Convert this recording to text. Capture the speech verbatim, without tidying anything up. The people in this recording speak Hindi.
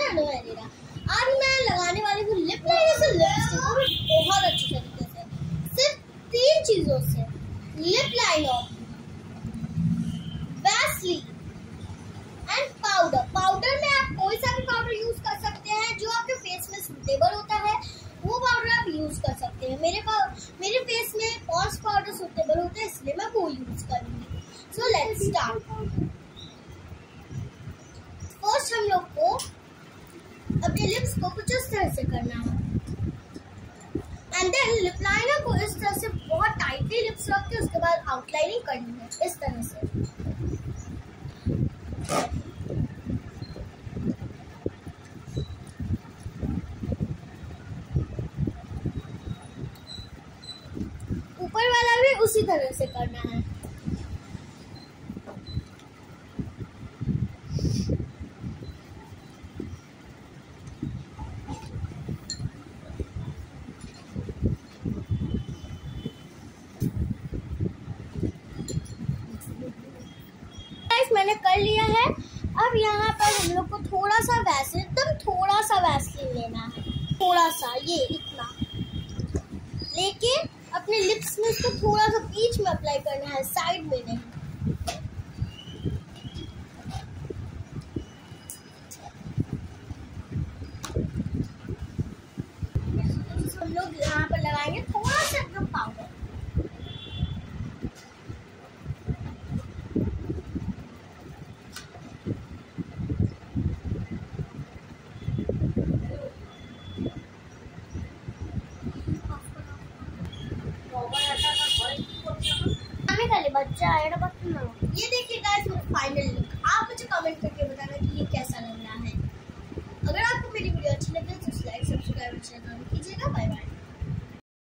Aloe vera vera. आज मैं लगाने वाली हूँ लिप लाइनर से लिपस्टिक, वो भी बहुत अच्छी तरीके से। सिर्फ तीन चीजों से, lip liner, vaseline and powder. Powder में आप कोई सा भी पाउडर यूज कर सकते हैं जो आपके फेस में सूटेबल होता है, वो पाउडर आप यूज कर सकते हैं। मेरे पास मेरे फेस में पॉन्ड्स पाउडर सूटेबल होता है, इसलिए मैं वो यूज करूंगी। So let's start. फर्स्ट हम लोग को अपने लिप्स को कुछ इस तरह से करना है, एंड देन लिप लाइनर को इस तरह से बहुत टाइटली लिप्स रख के उसके बाद आउटलाइनिंग करनी है इस तरह से। ऊपर वाला भी उसी तरह से करना है। मैंने कर लिया है। अब यहाँ पर हम लोग को थोड़ा सा वैसलीन, एकदम थोड़ा सा वैसलीन लेना है, थोड़ा सा, ये इतना लेके अपने लिप्स में इसको थोड़ा सा बीच में अप्लाई करना है, साइड में नहीं। हम लोग यहाँ पर लगाएंगे थोड़ा सा एकदम पाउडर। बच्चा आया ना, ये देखिए गाइस मेरा फाइनल लुक। आप मुझे कमेंट करके बताना कि ये कैसा लग रहा है। अगर आपको मेरी वीडियो अच्छी लगे तो लाइक, सब्सक्राइब, शेयर कीजिएगा। Bye bye.